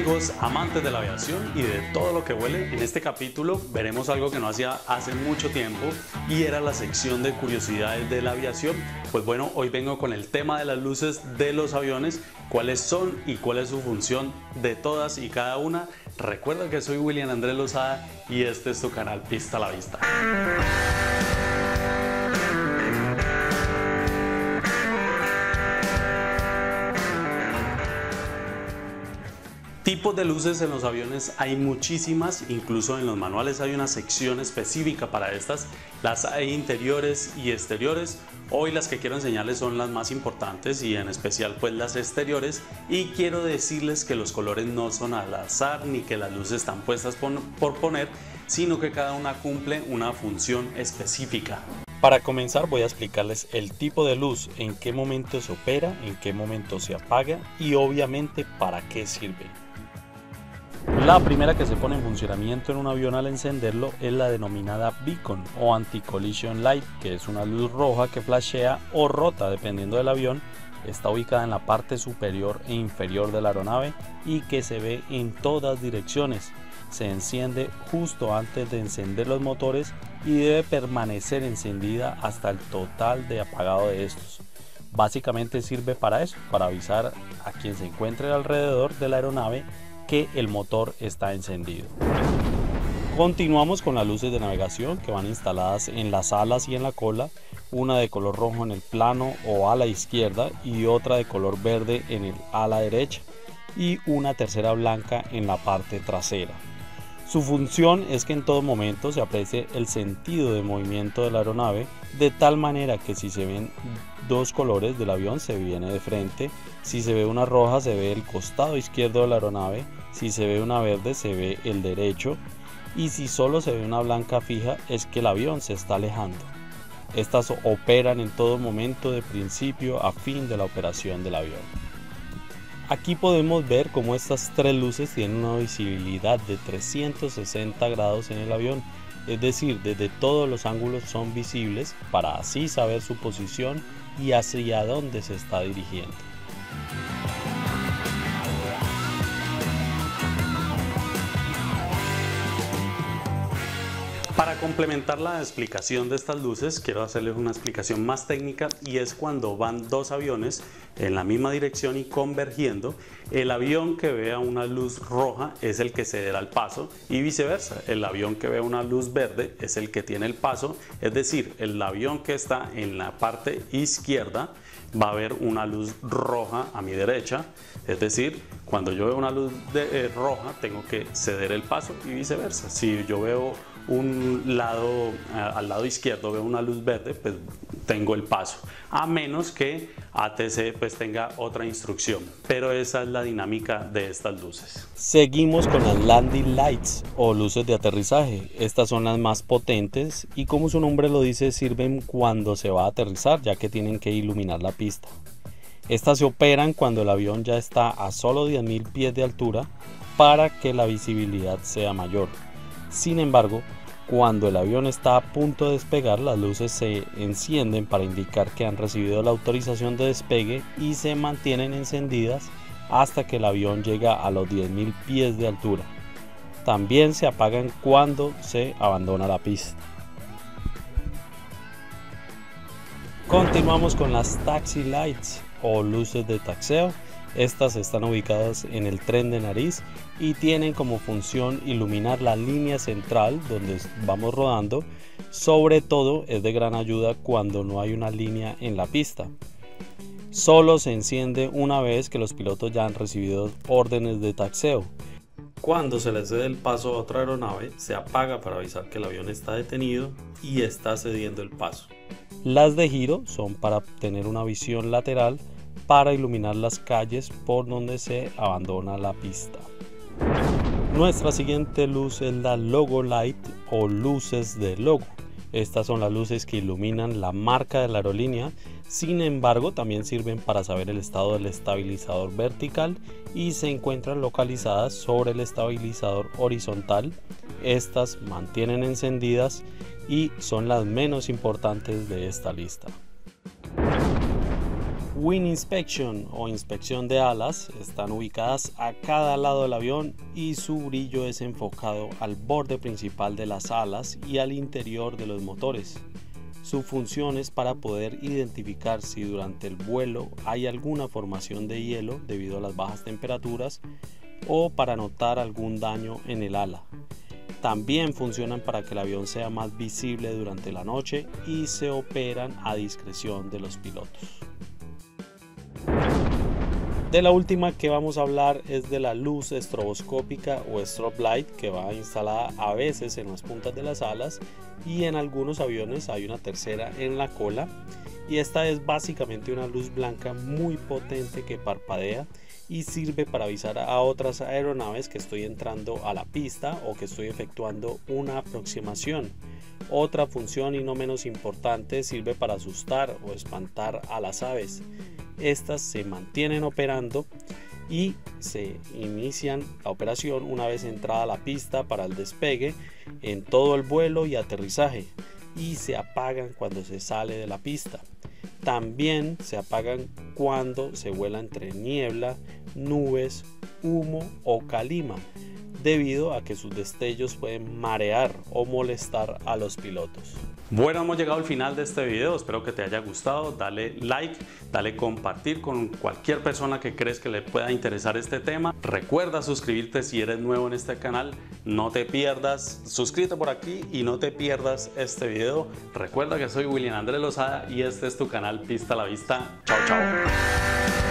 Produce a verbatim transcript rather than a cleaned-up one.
Amigos amantes de la aviación y de todo lo que huele, en este capítulo veremos algo que no hacía hace mucho tiempo y era la sección de curiosidades de la aviación. Pues bueno, hoy vengo con el tema de las luces de los aviones, cuáles son y cuál es su función de todas y cada una. Recuerda que soy William Andrés Lozada y este es tu canal Pista a la Vista. Tipos de luces en los aviones hay muchísimas, incluso en los manuales hay una sección específica para estas. Las hay interiores y exteriores. Hoy las que quiero enseñarles son las más importantes y en especial pues las exteriores, y quiero decirles que los colores no son al azar ni que las luces están puestas por poner, sino que cada una cumple una función específica. Para comenzar voy a explicarles el tipo de luz, en qué momento se opera, en qué momento se apaga y obviamente para qué sirve. La primera que se pone en funcionamiento en un avión al encenderlo es la denominada beacon o anti-collision light, que es una luz roja que flashea o rota dependiendo del avión. Está ubicada en la parte superior e inferior de la aeronave y que se ve en todas direcciones. Se enciende justo antes de encender los motores y debe permanecer encendida hasta el total de apagado de estos. Básicamente sirve para eso, para avisar a quien se encuentre alrededor de la aeronave que el motor está encendido. Continuamos con las luces de navegación que van instaladas en las alas y en la cola, una de color rojo en el plano o ala izquierda y otra de color verde en el ala derecha y una tercera blanca en la parte trasera. Su función es que en todo momento se aprecie el sentido de movimiento de la aeronave, de tal manera que si se ven dos colores del avión se viene de frente, si se ve una roja se ve el costado izquierdo de la aeronave, si se ve una verde se ve el derecho y si solo se ve una blanca fija es que el avión se está alejando. Estas operan en todo momento de principio a fin de la operación del avión. Aquí podemos ver cómo estas tres luces tienen una visibilidad de trescientos sesenta grados en el avión, es decir, desde todos los ángulos son visibles para así saber su posición y hacia dónde se está dirigiendo. Para complementar la explicación de estas luces, quiero hacerles una explicación más técnica, y es cuando van dos aviones en la misma dirección y convergiendo, el avión que vea una luz roja es el que cederá el paso y viceversa, el avión que vea una luz verde es el que tiene el paso, es decir, el avión que está en la parte izquierda va a haber una luz roja a mi derecha, es decir, cuando yo veo una luz de, eh, roja tengo que ceder el paso y viceversa. Si yo veo un lado, al lado izquierdo veo una luz verde, pues tengo el paso, a menos que A T C pues tenga otra instrucción, pero esa es la dinámica de estas luces. Seguimos con las landing lights o luces de aterrizaje. Estas son las más potentes y, como su nombre lo dice, sirven cuando se va a aterrizar, ya que tienen que iluminar la pista. Estas se operan cuando el avión ya está a solo diez mil pies de altura para que la visibilidad sea mayor. Sin embargo, cuando el avión está a punto de despegar, las luces se encienden para indicar que han recibido la autorización de despegue y se mantienen encendidas hasta que el avión llega a los diez mil pies de altura. También se apagan cuando se abandona la pista. Continuamos con las taxi lights o luces de taxeo. Estas están ubicadas en el tren de nariz y tienen como función iluminar la línea central donde vamos rodando. Sobre todo es de gran ayuda cuando no hay una línea en la pista. Solo se enciende una vez que los pilotos ya han recibido órdenes de taxeo. Cuando se le cede el paso a otra aeronave, se apaga para avisar que el avión está detenido y está cediendo el paso. Las de giro son para tener una visión lateral para iluminar las calles por donde se abandona la pista. Nuestra siguiente luz es la logo light o luces de logo. Estas son las luces que iluminan la marca de la aerolínea, sin embargo también sirven para saber el estado del estabilizador vertical y se encuentran localizadas sobre el estabilizador horizontal. Estas mantienen encendidas y son las menos importantes de esta lista. Wing Inspection o inspección de alas están ubicadas a cada lado del avión y su brillo es enfocado al borde principal de las alas y al interior de los motores. Su función es para poder identificar si durante el vuelo hay alguna formación de hielo debido a las bajas temperaturas o para notar algún daño en el ala. También funcionan para que el avión sea más visible durante la noche y se operan a discreción de los pilotos. De la última que vamos a hablar es de la luz estroboscópica o strobe light, que va instalada a veces en las puntas de las alas y en algunos aviones hay una tercera en la cola, y esta es básicamente una luz blanca muy potente que parpadea y sirve para avisar a otras aeronaves que estoy entrando a la pista o que estoy efectuando una aproximación. Otra función y no menos importante, sirve para asustar o espantar a las aves. Estas se mantienen operando y se inician la operación una vez entrada la pista para el despegue en todo el vuelo y aterrizaje, y se apagan cuando se sale de la pista. También se apagan cuando se vuela entre niebla, nubes, humo o calima, debido a que sus destellos pueden marear o molestar a los pilotos. Bueno, hemos llegado al final de este video, espero que te haya gustado. Dale like, dale compartir con cualquier persona que crees que le pueda interesar este tema. Recuerda suscribirte si eres nuevo en este canal, no te pierdas, suscríbete por aquí y no te pierdas este video. Recuerda que soy William Andrés Lozada y este es tu canal Pista a la Vista. Chao, chao.